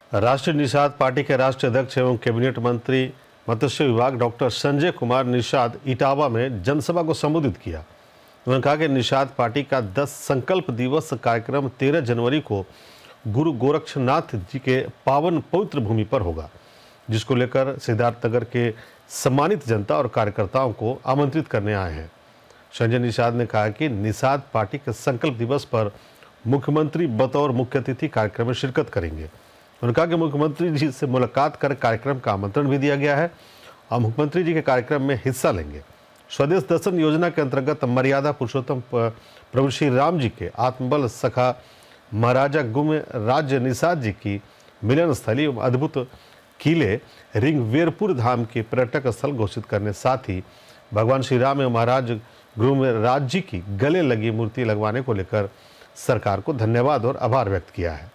राष्ट्रीय निषाद पार्टी के राष्ट्रीय अध्यक्ष एवं कैबिनेट मंत्री मत्स्य विभाग डॉक्टर संजय कुमार निषाद इटावा में जनसभा को संबोधित किया। उन्होंने कहा कि निषाद पार्टी का 10 संकल्प दिवस कार्यक्रम 13 जनवरी को गुरु गोरक्षनाथ जी के पावन पवित्र भूमि पर होगा, जिसको लेकर सिद्धार्थनगर के सम्मानित जनता और कार्यकर्ताओं को आमंत्रित करने आए हैं। संजय निषाद ने कहा कि निषाद पार्टी के संकल्प दिवस पर मुख्यमंत्री बतौर मुख्य अतिथि कार्यक्रम में शिरकत करेंगे। उन्होंने कहा कि मुख्यमंत्री जी से मुलाकात कर कार्यक्रम का आमंत्रण भी दिया गया है और मुख्यमंत्री जी के कार्यक्रम में हिस्सा लेंगे। स्वदेश दर्शन योजना के अंतर्गत मर्यादा पुरुषोत्तम प्रभु श्री राम जी के आत्मबल सखा महाराजा गुम राज्य निषाद जी की मिलन स्थली एवं अद्भुत किले रिंग वीरपुर धाम के पर्यटक स्थल घोषित करने, साथ ही भगवान श्री राम एवं महाराज गुरुराज जी की गले लगी मूर्ति लगवाने को लेकर सरकार को धन्यवाद और आभार व्यक्त किया है।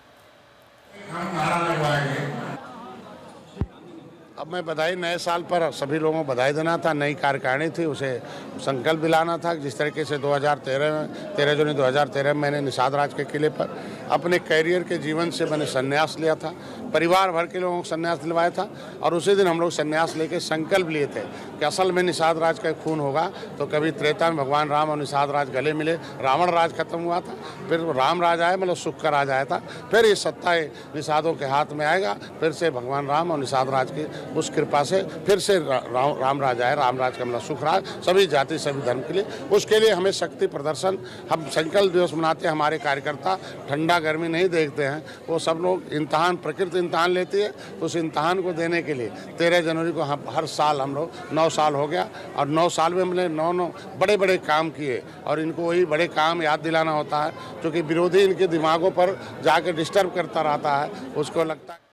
अब मैं बधाई, नए साल पर सभी लोगों को बधाई देना था। नई कार्यकारिणी थी, उसे संकल्प दिलाना था। जिस तरीके से 13 जनवरी 2013 में मैंने निषाद राज के किले पर अपने कैरियर के जीवन से मैंने संन्यास लिया था, परिवार भर के लोगों को संन्यास दिलवाया था और उसी दिन हम लोग संन्यास लेके संकल्प लिए थे कि असल में निषाद राज का खून होगा। तो कभी त्रेता में भगवान राम और निषाद राज गले मिले, रावण राज खत्म हुआ था, फिर राम राज आया, मतलब सुख का राज आया था, फिर ये सत्ता निषादों के हाथ में आएगा, फिर से भगवान राम और निषाद राज की उस कृपा से फिर से राम राज आए, राम राज का मतलब सुख राज, सभी जाति सभी धर्म के लिए। उसके लिए हमें शक्ति प्रदर्शन, हम संकल्प दिवस मनाते हैं। हमारे कार्यकर्ता ठंडा गर्मी नहीं देखते हैं, वो सब लोग इम्तहान, प्रकृति इम्तहान लेती है, तो उस इम्तहान को देने के लिए 13 जनवरी को हम हर साल, हम लोग 9 साल हो गया और 9 साल में हमने 9 बड़े बड़े काम किए और इनको वही बड़े काम याद दिलाना होता है, क्योंकि विरोधी इनके दिमागों पर जाकर डिस्टर्ब करता रहता है, उसको लगता है।